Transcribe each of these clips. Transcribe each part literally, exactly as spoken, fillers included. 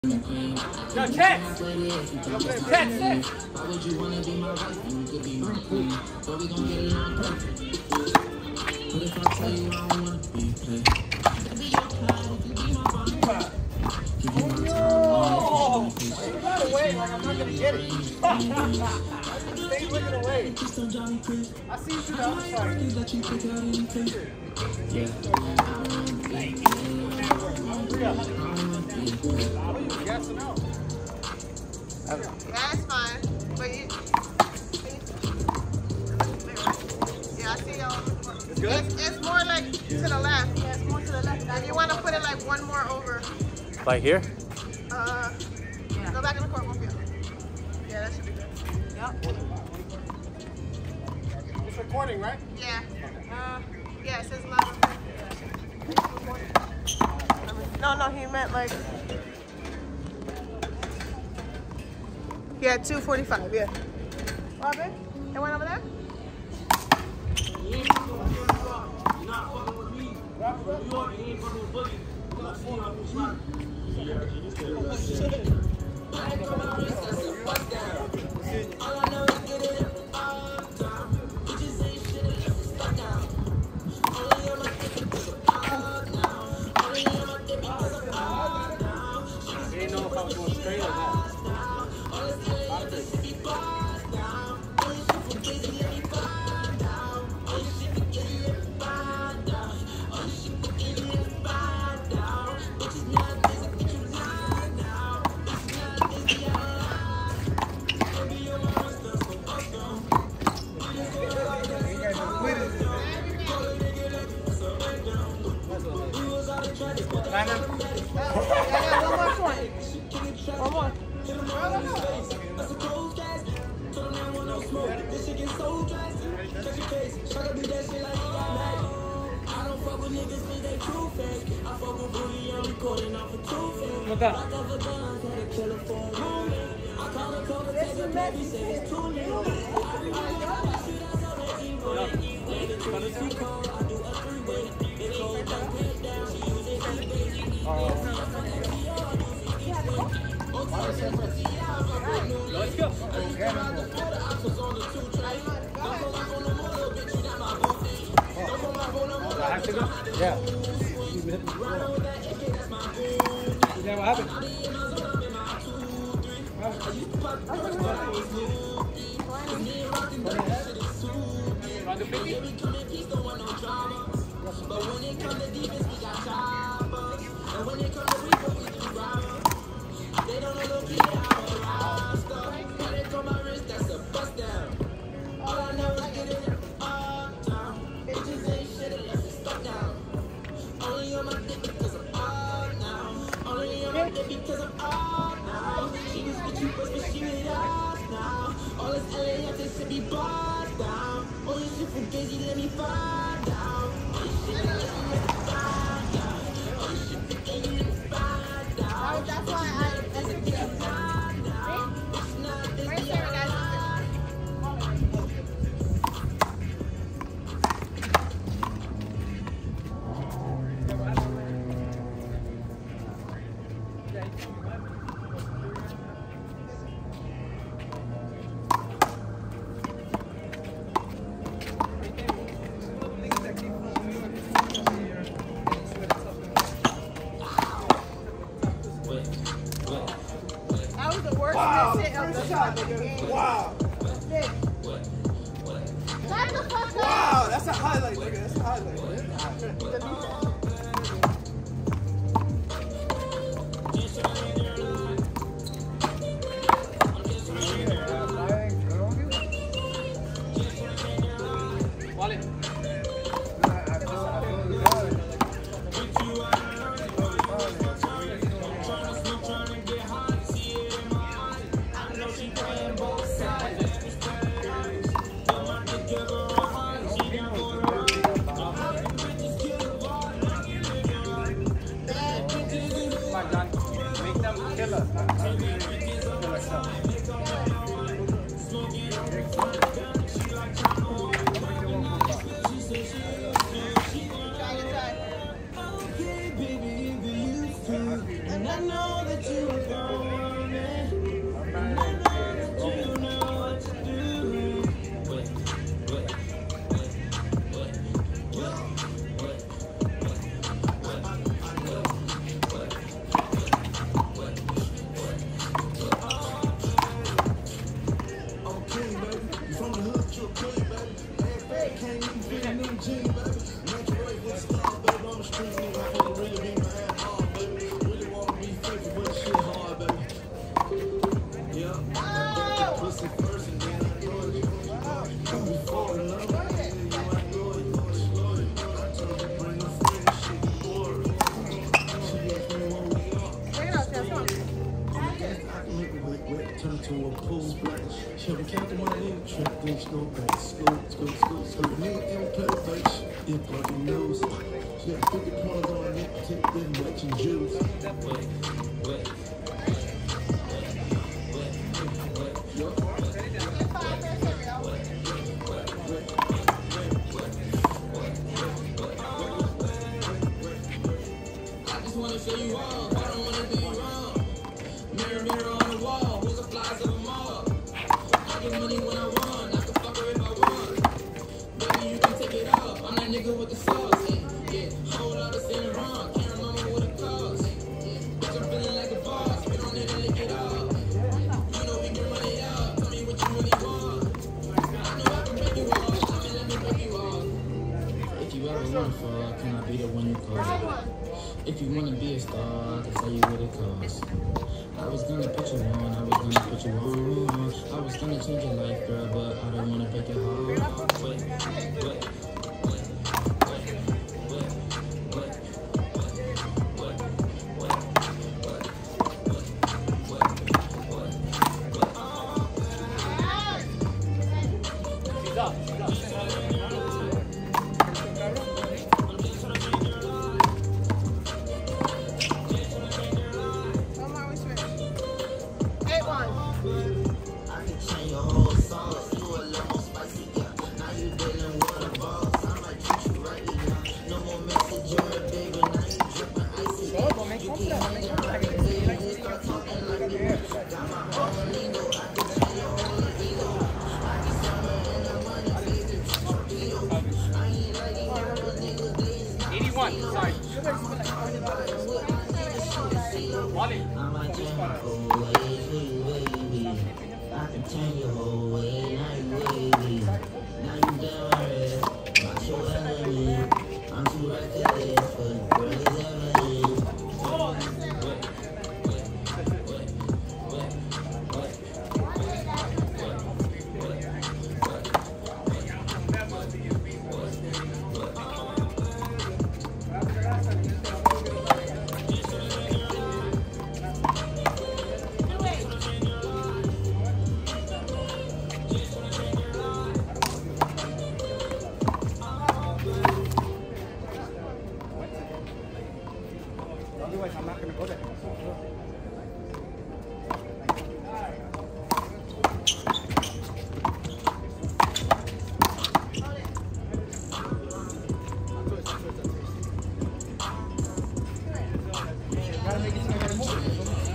Yo, Chance! Yo, Chance! Why would you wanna be my wife when you could be my queen? But we gon' get along perfect. But if I tell you I don't wanna be played, I'll be your pride, you be my bond. Give you my time, all You got away like I'm not gonna get it. Stay looking away. I see you through the other side. Yeah. Yes or no? That's fine. But you, yeah, I see y'all. It's good? It's, it's more like to the left. Yeah, it's more to the left. If you want to put it like one more over, Like here? uh, yeah. Go back in the corner. Yeah. Yeah, that should be good. Yep. It's recording, right? Yeah. Uh, yeah, it says live. No, no, he meant like. Yeah, two forty-five. Yeah. Robin, that one over there. Didn't know if I was going straight or not. One more. What that? Let's go. I have to go? Yeah. Is that what happened? Round the fifty? But when it comes to defense, we got choppers. And when it comes to rebound, we do robbers. They don't know the key to our roster. Got it on my wrist, that's a bust down. All I know is get it up, down. Bitches ain't shit unless it's stuck down. Only on my dick because I'm up now. Only on my dick because I'm up now. She was with you, but she with us now. All this L A F, they should be bossed down. All this shit from Gazy, let me find out. All this shit, let me find out. All this shit from Gazy, let me find out. That's why I. That's a deal. Right there, guys. That was the worst shit of the fucking game. Wow. Shit. Shut the fuck up. Wow, that's a highlight, nigga. That's a highlight. Man. Wallet. Make them kill us. Kill us. And I know that you are turn to a pool splash. She'll be counting my little trip, then she go back. School, school, school, school. Nigga don't play the face. Yeah, fucking news. She got fifty pounds on her neck, tip, then watching juice. Wait, wait. Show you all, I don't wanna do you wrong. Mirror, mirror on the wall, who's the flies of them all? I get money when I want, I can fuck her if I want. Baby, you can take it off, I'm that nigga with the sauce. Yeah, yeah. Whole lot of sin wrong, can't remember what it costs. Yeah, bitch, I'm feeling like a boss, we don't need to lick it off. You know we can run it out, tell me what you really want. I know I can break you off, tell me let me break you off. If you ever wanna fall, can I be the one you call? If you wanna be a star, I can tell you what it costs. I was gonna put you on, I was gonna put you on. I was gonna change your life, girl, but I don't wanna break your heart. Wait, wait. She's up, she's up. eighty-one, sorry. Wally. I can turn your whole way, now you wavy. Now you down red, not your element. I'm too reckless for the girl is evident. Otherwise, I'm not going to go there. Gotta make it so I gotta move it.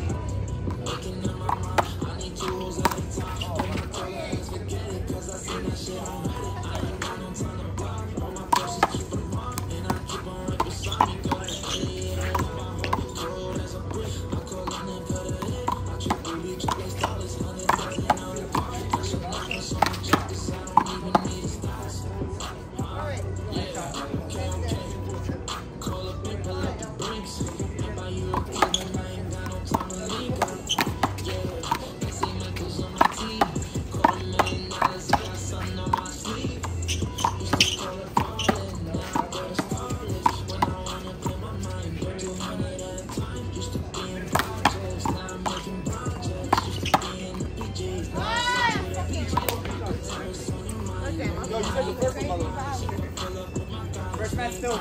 Yo, you said the first one, by the way. First man still.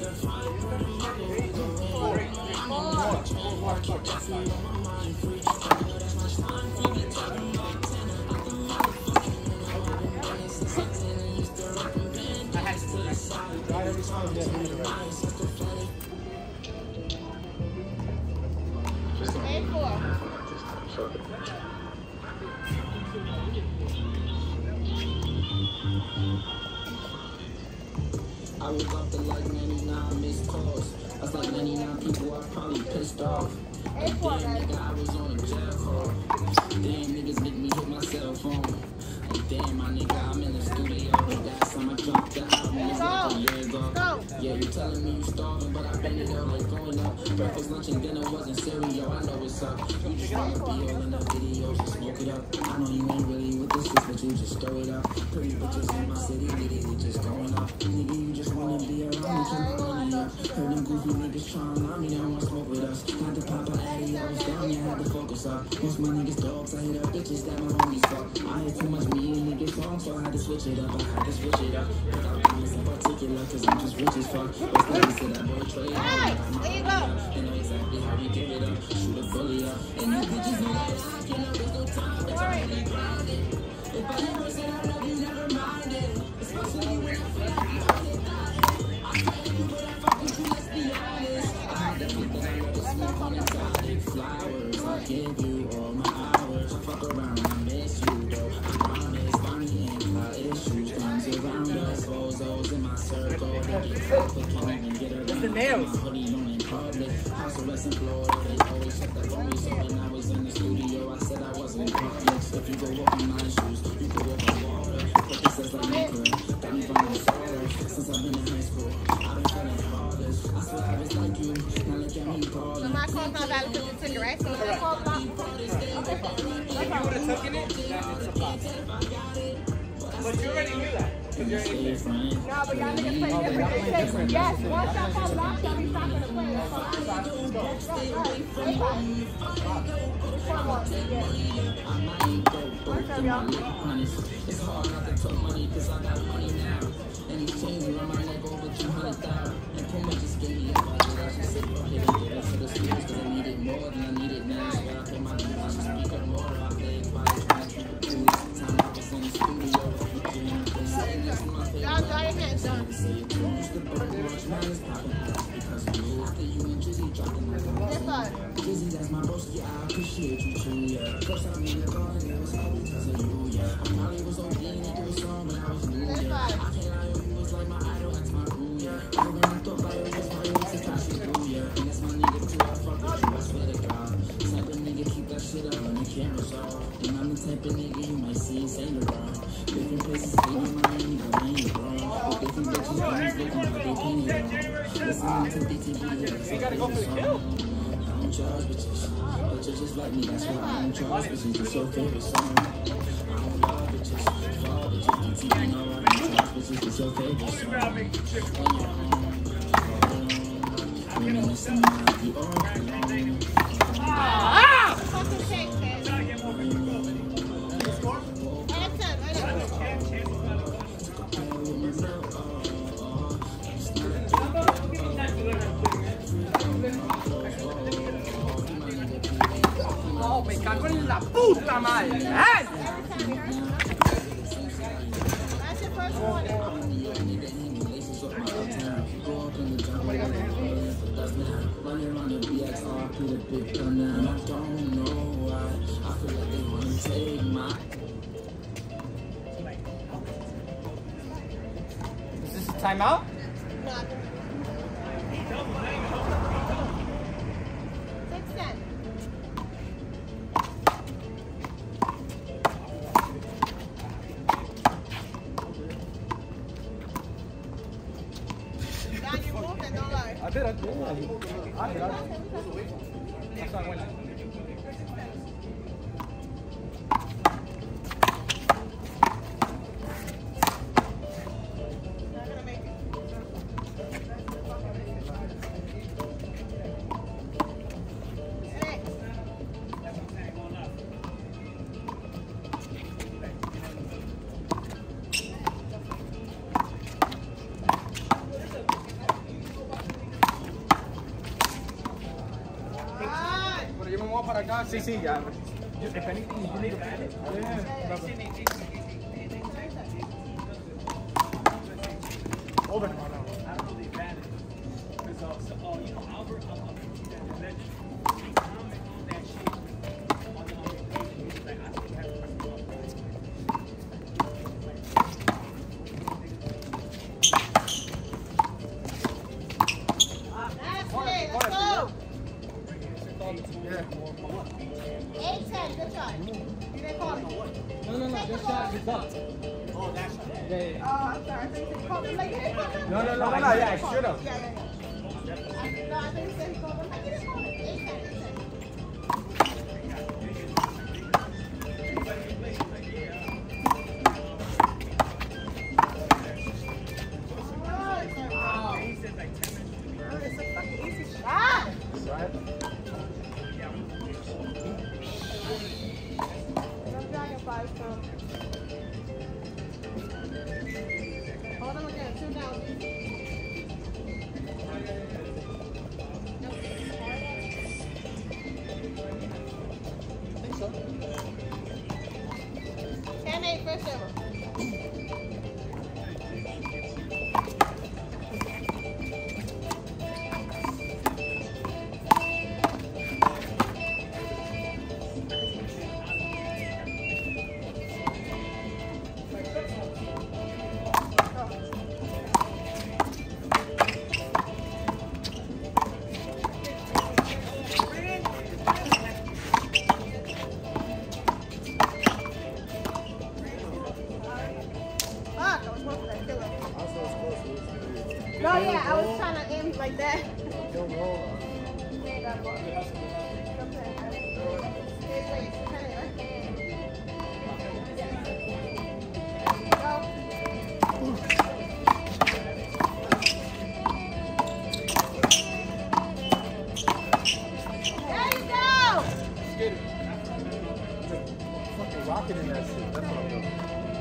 Eight four. I woke up to like ninety-nine missed calls. That's like ninety-nine people I probably pissed off. Like, damn, nigga, I was on a jail call. Damn, niggas make me hit my cell phone. Like, damn, my nigga, I'm in the studio. Last time I dropped the album was like a year ago. Yeah, you telling me you starving, but I bet it up like going up. Breakfast, lunch, and dinner wasn't cereal. I know what's up. You just wanna be all in the videos and smoke it up. I know you ain't really with this, but you just throw it up. Pretty bitches in my city, literally just going up. Nigga, you just wanna be around me, tryna money up. Heard them goofy niggas tryna lie me, they wanna smoke with us. Had to pop a addy, I was down, yeah, had to focus up. Most my niggas dogs, I hit up bitches that my homies fuck. I had too much me and niggas wrong, so I had to switch it up. I had to switch it up. Without promise in particular, cause I'm just rich as fuck. What's the least of that boy trade? Hey, there you go. They know exactly how we give it up. Shoot a bully up. And you bitches know that I can know there's no time. But I'm really grinding. If I never said I love you, never mind it. Especially when I feel like you already got it. I tell you, but I fuck with you, let's be honest. I had to pick that I love the smoke on exotic flowers. I give you all my hours. I fuck around, I miss you, though. I promise, Bonnie ain't my issues. Comes around us, bozos in my circle. They get caught, but can't even get around. The nails. My hoodie on in public. House arrest in Florida, they always check that on me. So when I was in the studio, I said I wasn't complex. If you go walk in my shoes, you go walk in water. But this is like liquor, got me finding sorrow. Since I've been in high school, I've been feeling hardest. I swear I was like you, now look at me calling. So my call's not valid because you took it, right? So my call's not. Okay. If you would have taken it, then it's a flop. But you already knew that. Because you're already there. No, but y'all niggas play different. They say, yes, once y'all call lock, y'all be stopping the play. That's all I know. That's right. Right. Which one more? Yeah. What's up, y'all? It's hard not to talk money because I got money now. And these chains around my neck over two hundred thousand. And Puma just gave me a budget. I should sit up here and get it for the students because I need it more than I need it now. So when I pay my dues, I should speak up more. I play it quiet, trying to keep it cool. Time I was in the studio. Y'all got your hands done. Say it too, used to burn much man is popping because of you. After you and Drizzy dropping like a This one. Drizzy, that's my broski, I appreciate you too, yeah. First time in the garden, it was all because of you, yeah. I probably was OD and you do a song when I was new, This yeah. one. I can't lie, you was like my idol, that's my crew, yeah. I when I thought about it, was my own since I should do, yeah. And that's my nigga too, I fuck with you, I swear to God. Type of nigga, keep that shit up when the camera's off. And I'm the type of nigga you might see in Saint Laurent. Different places, maybe Miami, but I ain't wrong. Different bitches, guys, looking like they painted wrong. Listening to D T V, You gotta go for the kill. I don't charge bitches, but you're just like me, that's why I don't charge bitches. It's your favorite song. I don't love bitches, fall bitches, D T V, no, I don't charge bitches. It's your favorite song. When you're home, when you're missing me, I'll be all alone. Fucking shake, man. Right up, right up. Oh, me cago en la puta madre. ¡Ay! That's your first warning. Running around the B X R, put a big gun down. I don't know why. I feel like they wanna take my. Is this a timeout? No. Six ten. Don, you moved and don't lie. I did, I did. I did. I did. That's not winning. Not gonna make it. Hey. Ah, Pero yo me muevo para acá. Sí, sí, ya. If anything, you need a bandit. Yeah. Over. that's it. Let's go. Eight ten. Good try. You didn't call me. No, no, no. This shot is up. Oh, that shot. Yeah, yeah, yeah. Oh, I'm sorry. I think you called me. Like, you didn't call me. No, no, no, no, no, yeah, I should have. Yeah, yeah, yeah. I, no, I think you said he called me. Like, you didn't call me. Eight ten. Eight ten. rocking in that shit. That's what I'm doing.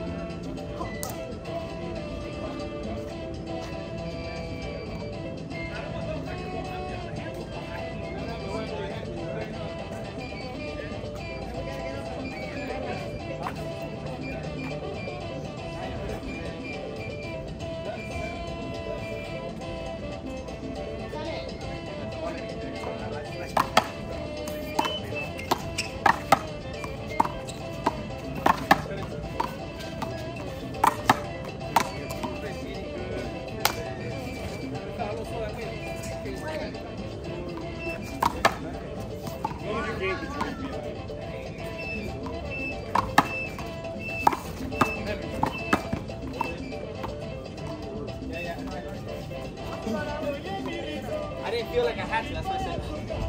I didn't feel like I had to, that's why I said.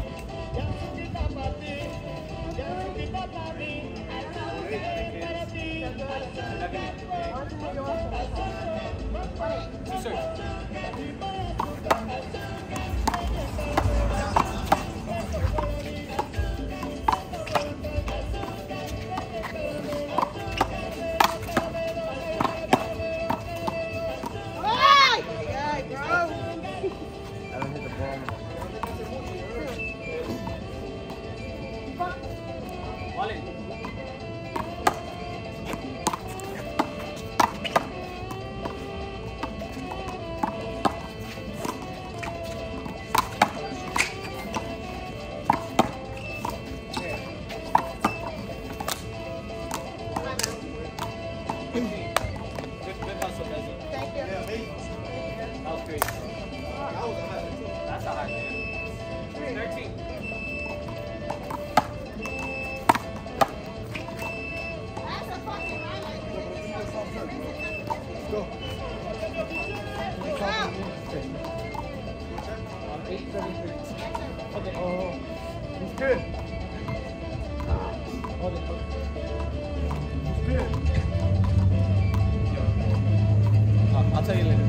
Two serves. I'll tell you later.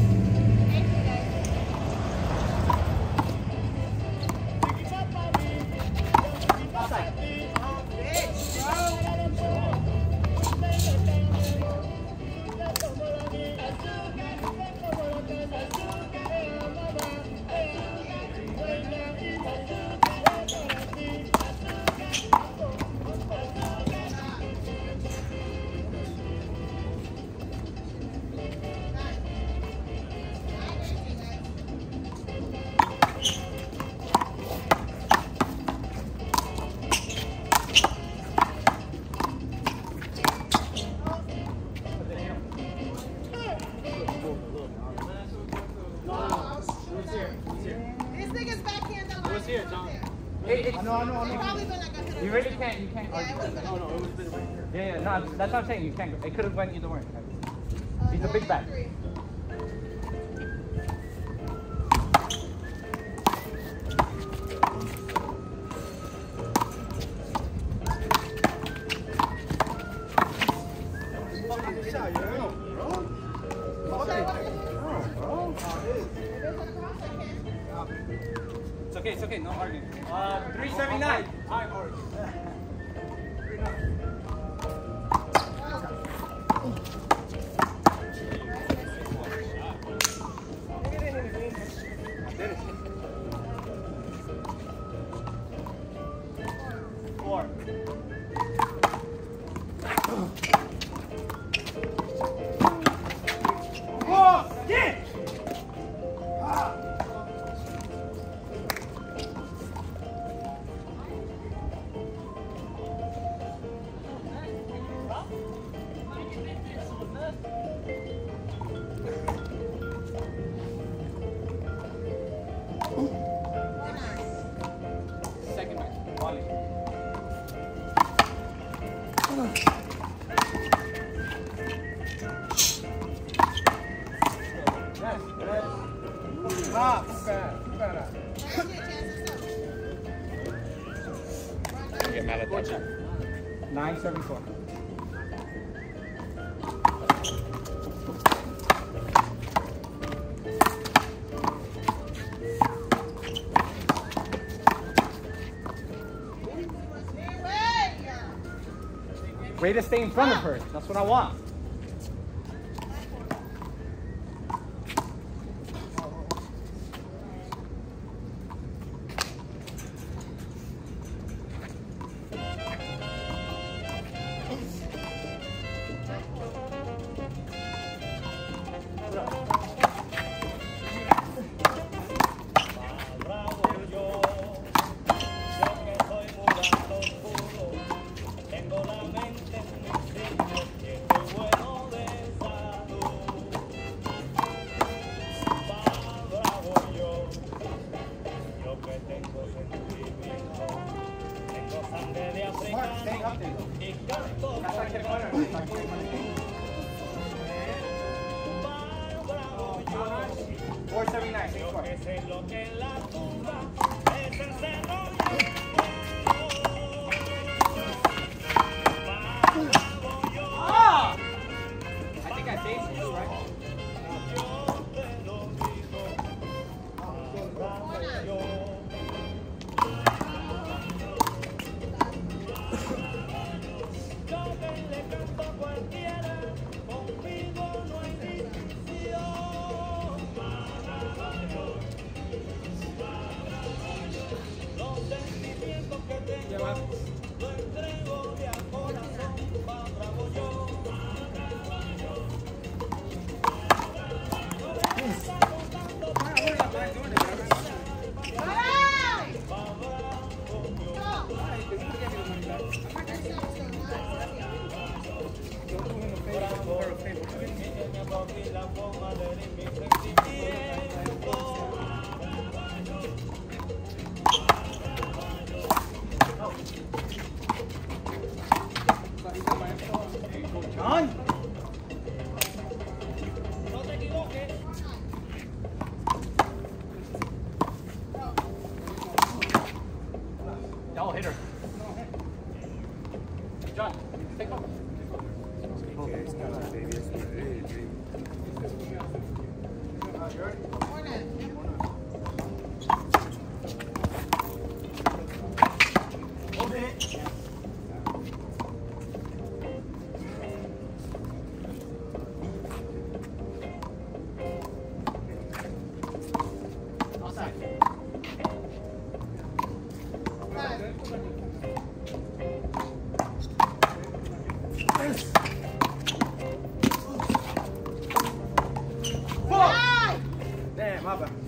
Here, John. It, it's, I know, I know, I know. Probably been like a you really can't, you can't Yeah, it argue. would've been No, no, it was been right here. Yeah, yeah, no, that's what I'm saying, you can't, it could have went either way. He's a big bat. It's okay, it's okay, no arguing. Uh, three seventy-nine. I argue. Four. Oh, yeah! Second match, volley. Yes, yes. Ah, bad, bad. Get mad at that. nine seventy-four. Way to stay in front of her. That's what I want. four seventy-nine, six four. Ah! I think I faced you, right? John? No te equivoques. Y'all hit her. John, take off. Damn, my bad.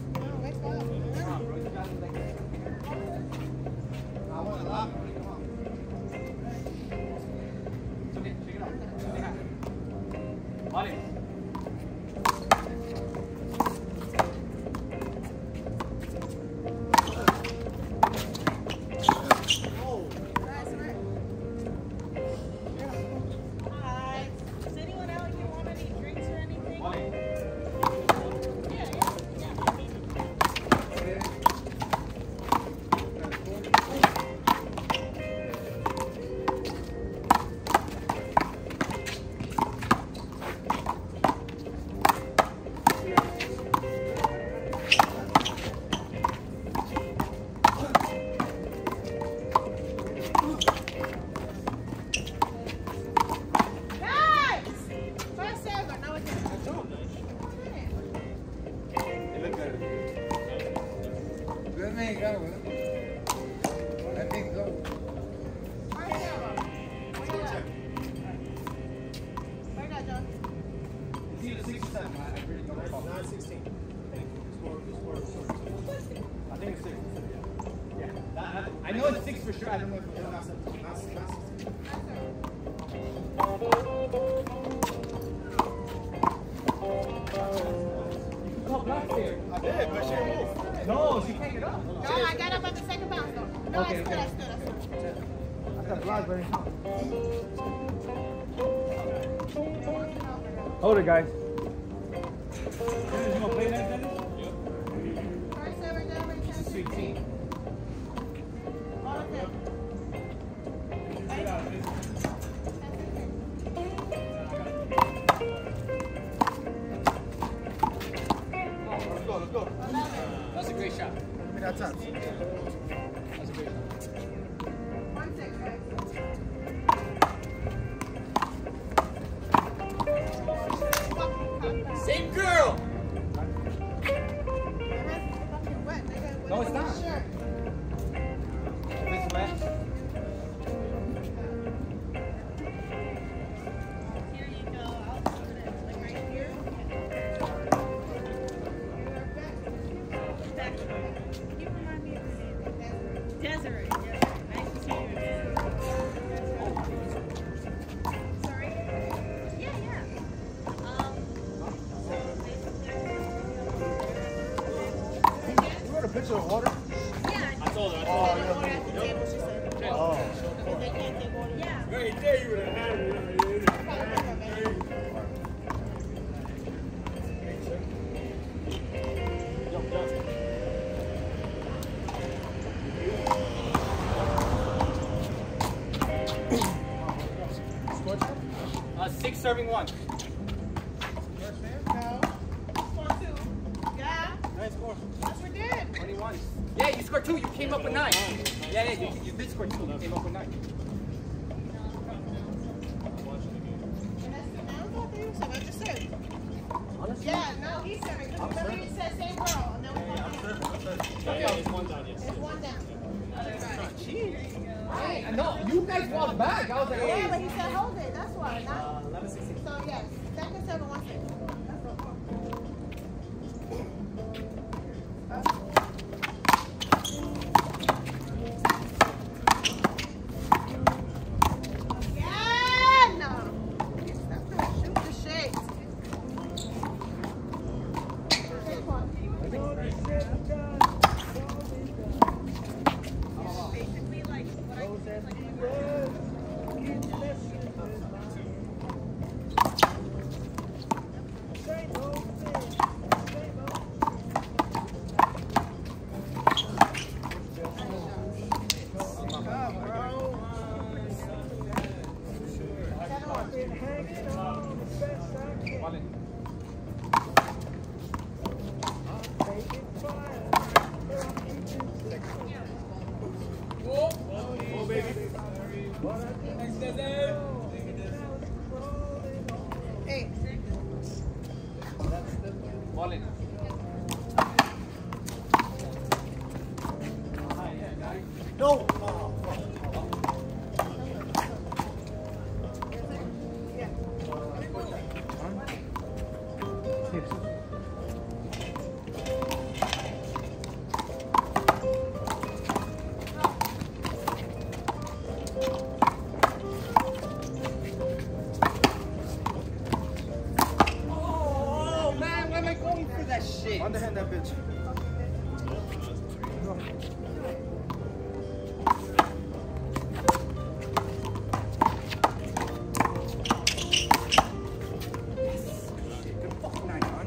I think it's six. Yeah. I know it's six for sure. I don't know if it's not six. You called black there. I did, but she didn't move. No, she can't get up. No, I got up at the second bounce though. No, Okay, I stood, okay. I stood, I stood. I got blocked, but it's not. Hold it, guys. First server, never return. Sweet team. All of them. Let's go, let's go. That's a great shot. Give me that touch. That's a great shot. One six, guys. Right there, you would have had it. Uh, six serving one. No. Score two. Yeah. Nice score. Yes, we did. twenty-one. Yeah, you scored two. You came up with nine. Yeah, yeah, you, you did score two. You came up with nine. And that's the now what you said. I just said. Yeah, no, he said it. Remember he said same girl. And then we went on. Yeah, it's one down, yes. It's one down. Hey, no, you guys walked back. I was like, Yeah, hey. but he said hold it. That's why. Not, eleven sixteen. so yes, second seven one six. That's no problem. Again! Stop trying to shoot the shit. Take one. Basically, like what I said, like. Hey. Ball in. No! Oh, man, why am I going for that shit? Underhand that bitch. Good fucking night, man.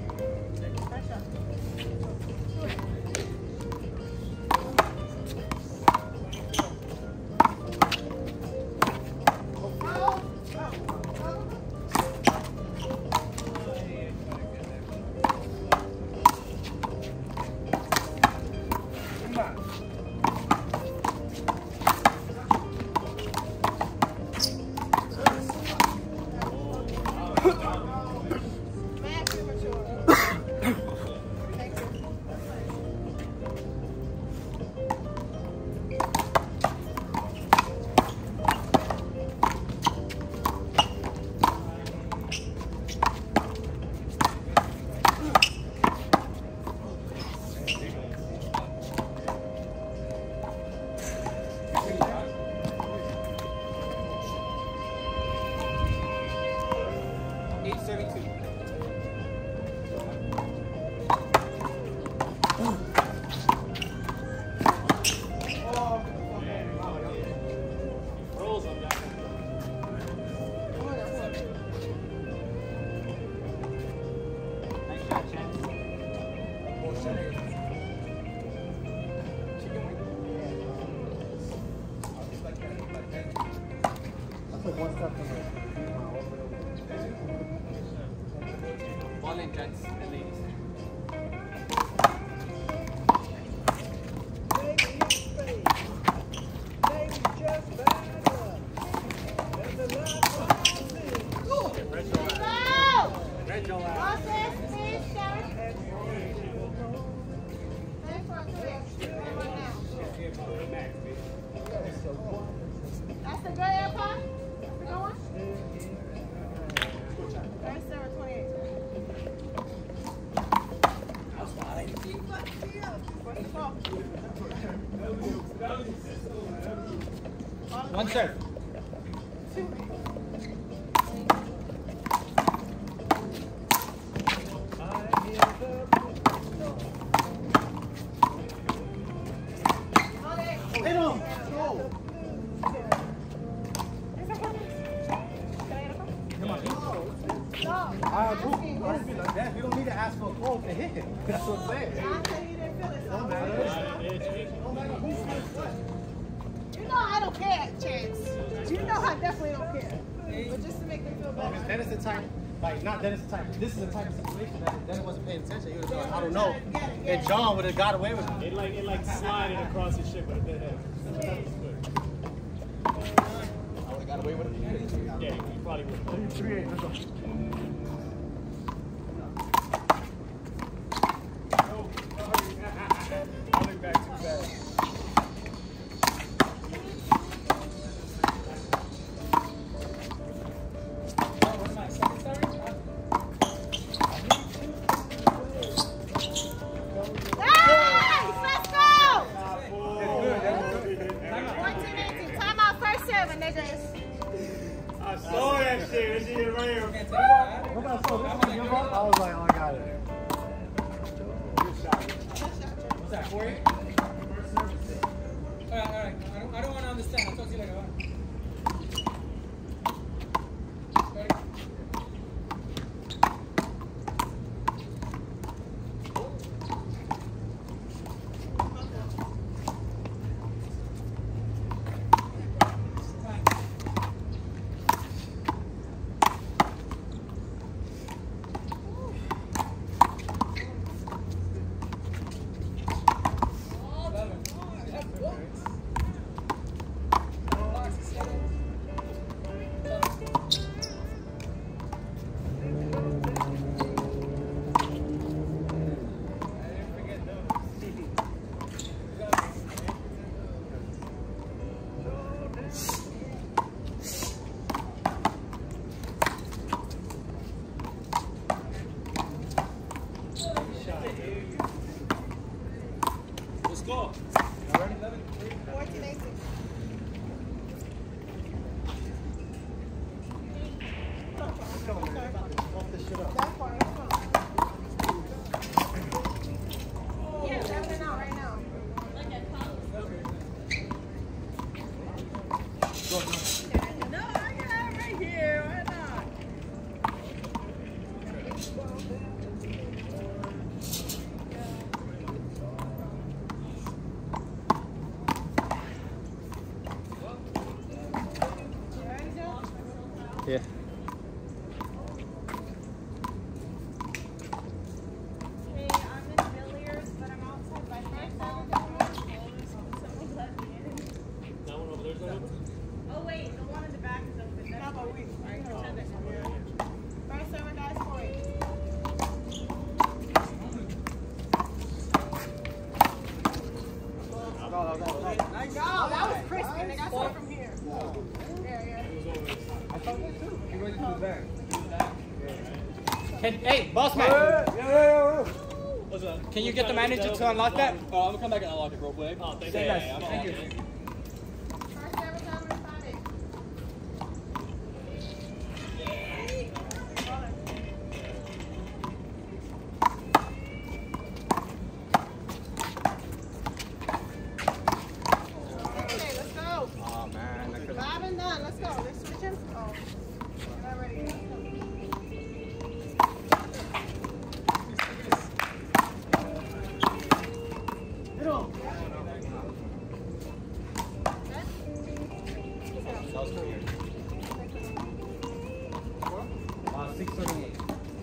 Mad premature. Thank you. Eight serving two. Rolls on that. Nice shot, Chance. That's like one step from the Ball in, gents and ladies. Go! Red Joe out. Process, please, Sharon. Thanks for clear. Right now. That's the good AirPod? That's the good one? thirty-seven twenty-eight. One serve. Hit him! Go! It's a I do. I don't feel like that. We don't need to ask for a call to hit him. That's what I'm saying. John said he didn't feel it. So No matter. No matter who feels what. you know I don't care, Chance. You know I definitely don't care. But just to make them feel Because better. Dennis the type, like not Dennis the type. This is the type of situation that Dennis wasn't paying attention. He was like, I don't know. And John would have got away with it. It like it like slided across his ship with a dead head. I would have got away with it. Yeah, he probably would. Three eight. Let's go. I'll look back too fast. Nice! Let's go! fourteen eighteen. Time out first serve, niggas. I saw that shit. That shit right here. What about so this one give up? I was like, oh, I got it. What's that, for you? Alright, alright. I don't, I don't want to understand. I'll talk to you later. Alright. Ready? Let's go. fourteen eighteen. Off this shit up. That part, let's go. Yeah, tapping out right now. No, I got it right here. Why not? You ready, Joe? Yeah. Hey, I'm in Villiers, but I'm outside by myself. Someone let me in. That one over there's no open? Oh wait, the one in the back is open. That's no, but we I pretend it's open. First server guys for it. No, no, no, no. Nice. No, that was crispy. Nigga, I saw it from here. Yeah, yeah. I thought that too. You're going to do that. Can, hey, boss man. Yeah, yeah, yeah. What's up? Can you get the manager to unlock that? Oh, I'm gonna come back and unlock it real quick. Oh, thank you. Say Yeah, that. yeah, I'm Thank on. you. First server time we find it. Okay, let's go. Oh man, I could Five and done. Let's go. They're switching. Oh, you're not ready. Let's go. Hit him. That was cool. Uh, six thirty-eight.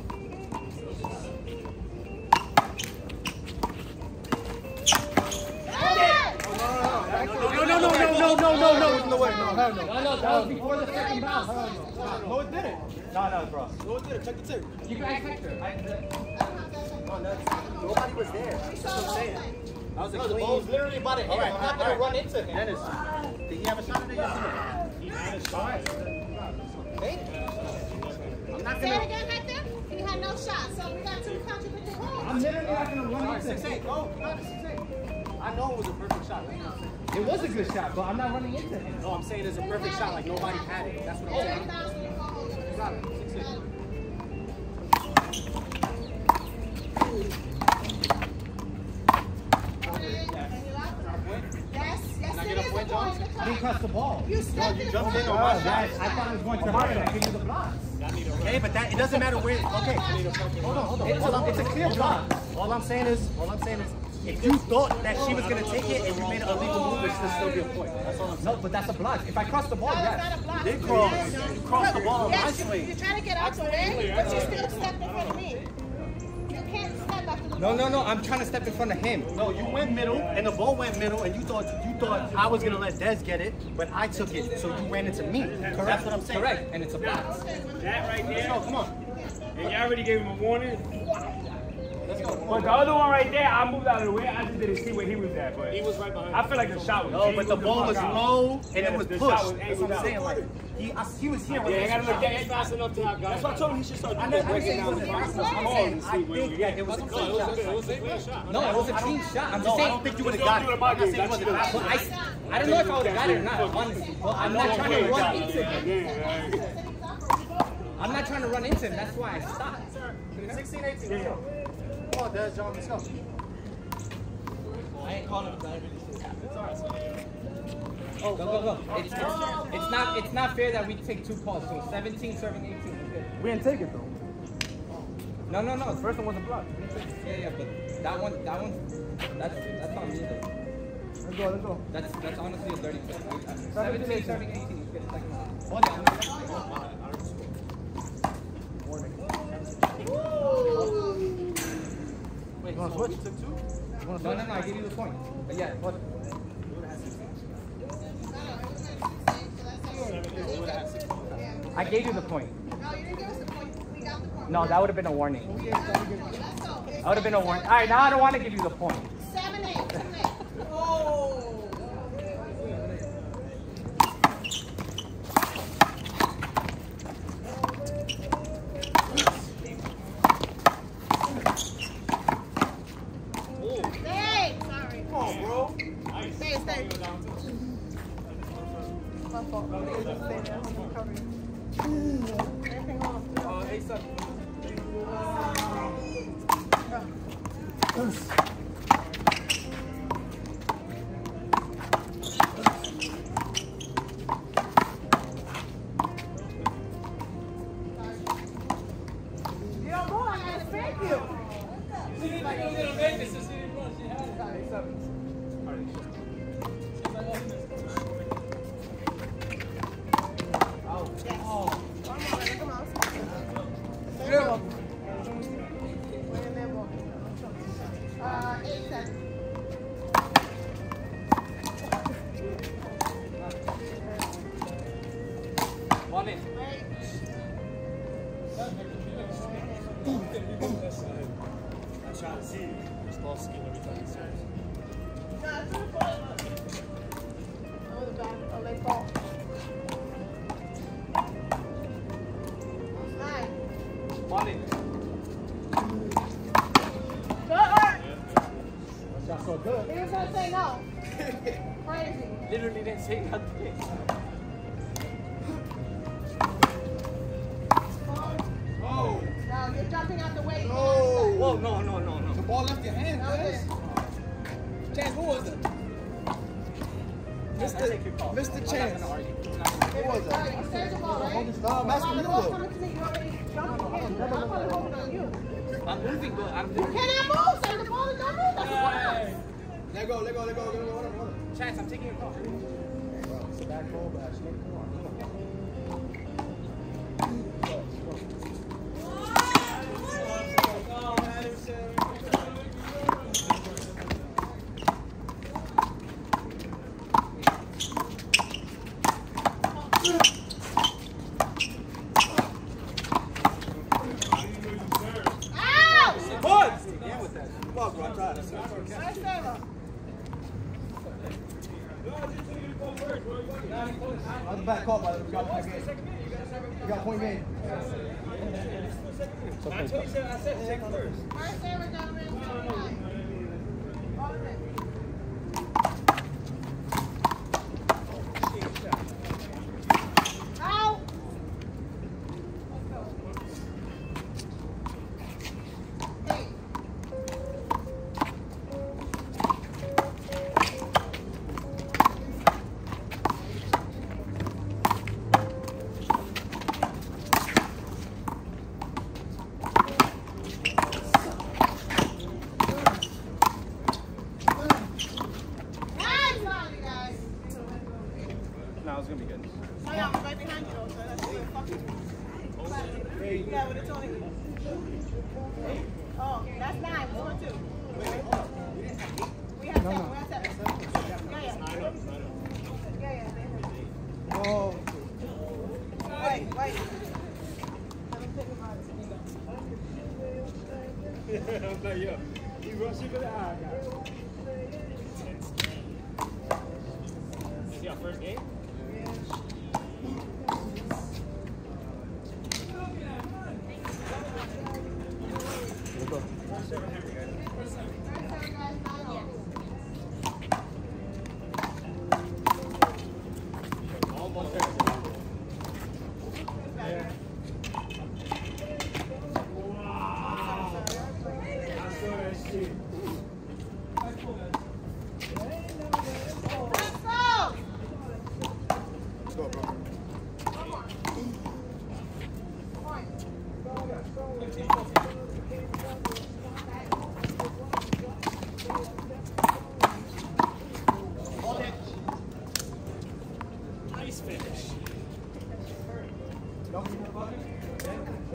No, no, no, no, no, no, no, no, no, way. No, hell no. No, no, that was before the second bounce. No, it didn't. No, no, bro. Go with it. Check the tape. You guys checked her. Nobody was there. That's what I'm saying. That was a No, the clean. ball's literally about to hit him. I'm not all gonna right. run into him. Dennis, Did he have a shot at it? Yes, He had a shot. I'm not Say it gonna. again, Hector. He had no shot, so we got two contradicting calls. I'm literally not gonna run into him. No, not a six eight. I know it was a perfect shot. it was a good shot, but I'm not running into him. No, I'm saying it's a perfect shot. Like nobody had it. That's what I'm saying. Got it. Six eight. Yes, yes, it is a point. didn't cross the ball. You stepped in jumped in front. on my Oh, yes, I thought it was going to her and I gave you the block. Okay, but that it doesn't matter where. Okay, hold on, hold on. It's All a, I'm- it's a clear hold block. on. All I'm saying is, all I'm saying is, if you thought that she was gonna take it and you made an illegal move, it should still be a point. That's all I'm saying. No, but that's a block. If I cross the ball, No, it's yes. not a block. You did cross. You crossed the ball on my Yes, you- swing. you're trying to get out the way, but you still stepped in front of me. You can't step after the No, ball. no, no. I'm trying to step in front of him. No, you went middle, and the ball went middle, and you thought you thought I was gonna let Dez get it, but I took it, so you ran into me. Correct. That's what I'm saying. Correct, and it's a block. That right Let's there. go. Come on. And y'all already gave him a warning. Let's go. But the other one right there, I moved out of the way. I just didn't see where he was at. But he was right behind. I feel like the shot was. No, he but the moved ball fuck was out. low and Yeah, it was the pushed. shot was That's angled what I'm out. saying. Like he, I, he was here. when Yeah, it I was gotta a look shot. at fast enough to have guys. That's what I told him. He should start I doing never that. said it was a Come block. on. I'm saying I think that it was a clean shot. No, it was a clean shot. I'm No, just I saying. don't think you would have got it. I'm not saying it wasn't a But block. I, I don't know if I would have got it or not, honestly. But I'm not trying to run into him. I'm not trying to run into him. That's why I stopped. sixteen eighteen. Let's go. Come on, Dez, John. Let's go. I ain't calling him. I ain't really serious. Oh, go, go, go. It's, it's, it's not it's not fair that we take two calls. So seventeen serving eighteen. Is good. We didn't take it though. No, no, no. The first one was a block. Yeah, yeah, but that one, that one, that's that's on me though. Let's go. Let's go. That's that's honestly a dirty play. seventeen serving eighteen. You get a second one. Hold on. Wait, you want to switch? You took two? No, no, no. I gave you the point. But yeah, what? I gave you the point. No, you didn't give us the point. We got the point. No, that would have been a warning. Let's go. That would have been a warning. All right, now I don't want to give you the point. Seven, eight, seven, eight. Oh. Hey, sorry. Come on, bro. Stay, stay. My fault. Stay there. I'm covering. Everything on. Uh, hey, son. You don't move, I gotta spank you. Come on, come on. Yeah. Wait a minute, boy. Uh, eight, seven. One in. Wait. I'm trying to see. Just lost skill every time he serves. No, it's the ball. Oh, the back. Oh, they fall. Nine. One in. Good. That's so good. He was gonna say no. Crazy. Literally didn't say nothing. Oh. No, you're jumping out the way. No. Whoa, no, no, no, no. The ball left your hand, No, Dez. it- Chance, who was it? Mister Mister Chance. Who was All right, it? you saved the ball, right? No, I'm asking Well, you the ball's though. coming to me. You already jumped again. I'm probably holding on you. I'm moving, but I'm You cannot move, sir. The ball is not moving. That's the point. Let go, let go, let go, let go. Hold on, hold on. Chance, I'm taking your call. It's a back goal, but actually, come on, come on. Ow! What? Yeah, with that. Fuck, bro, I tried. Nice server. On the back call, by the way. We got point game. We got point game. First server, gentlemen. All of it. Ow! Eight. Yeah, but it's only eight. Oh, that's nine. We want two. We have seven. We have seven. Yeah, yeah. Yeah, yeah. Oh. Wait, wait. I'm like, yo, he rushing for the eye, guys. Is he our first game? Nice finish.